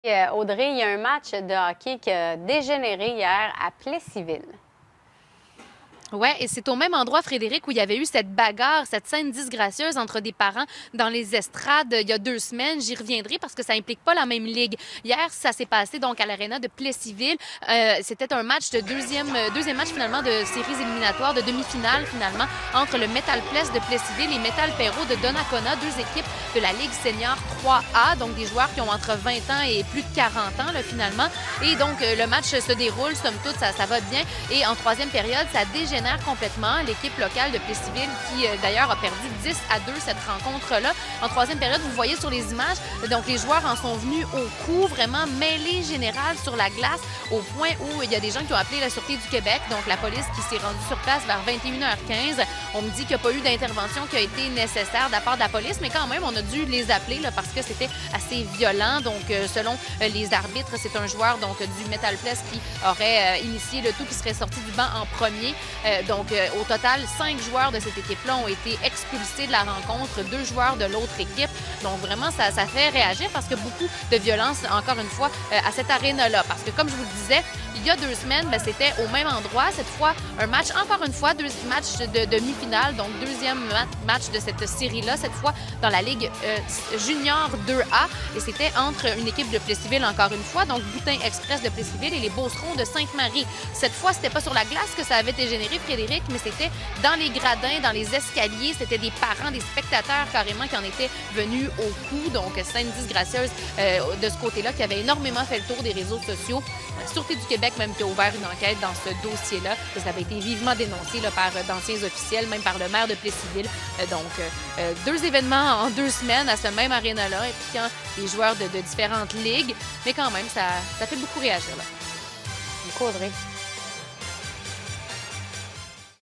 Audrey, il y a un match de hockey qui a dégénéré hier à Plessisville. Oui, et c'est au même endroit, Frédéric, où il y avait eu cette bagarre, cette scène disgracieuse entre des parents dans les estrades il y a 2 semaines. J'y reviendrai parce que ça implique pas la même ligue. Hier, ça s'est passé donc à l'aréna de Plessisville. C'était un match de deuxième match finalement de séries éliminatoires, de demi-finale finalement, entre le Metal Place de Plessisville et Metal Perrault de Donnacona, 2 équipes de la Ligue senior 3A, donc des joueurs qui ont entre 20 ans et plus de 40 ans là, finalement. Et donc, le match se déroule, somme toute, ça va bien. Et en troisième période, ça dégénère complètement. L'équipe locale de Plessisville qui, d'ailleurs, a perdu 10-2 cette rencontre-là. En troisième période, vous voyez sur les images, donc les joueurs en sont venus au coup, vraiment mêlée générale sur la glace, au point où il y a des gens qui ont appelé la Sûreté du Québec, donc la police qui s'est rendue sur place vers 21h15. On me dit qu'il n'y a pas eu d'intervention qui a été nécessaire de la part de la police, mais quand même, on a dû les appeler là, parce que c'était assez violent. Donc, selon les arbitres, c'est un joueur donc du Metal Place qui aurait initié le tout, qui serait sorti du banc en premier. Donc, au total, 5 joueurs de cette équipe-là ont été expulsés de la rencontre, 2 joueurs de l'autre équipe. Donc, vraiment, ça fait réagir parce que beaucoup de violence, encore une fois, à cette aréna-là. Parce que, comme je vous le disais, il y a 2 semaines, c'était au même endroit. Cette fois, un match, encore une fois, 2 matchs de demi-finale, donc deuxième match de cette série-là, cette fois dans la Ligue junior 2A. Et c'était entre une équipe de Plessisville, encore une fois, donc Boutin Express de Plessisville et les Beaucerons de Sainte-Marie. Cette fois, c'était pas sur la glace que ça avait été généré, Frédéric, mais c'était dans les gradins, dans les escaliers. C'était des parents, des spectateurs carrément qui en étaient venus au coup. Donc, scène disgracieuse de ce côté-là qui avait énormément fait le tour des réseaux sociaux. La Sûreté du Québec même qui a ouvert une enquête dans ce dossier-là. Ça avait été vivement dénoncé là, par d'anciens officiels, même par le maire de Plessisville. Donc, 2 événements en 2 semaines à ce même aréna-là, impliquant des joueurs de différentes ligues. Mais quand même, ça fait beaucoup réagir. Là. Beaucoup, Audrey.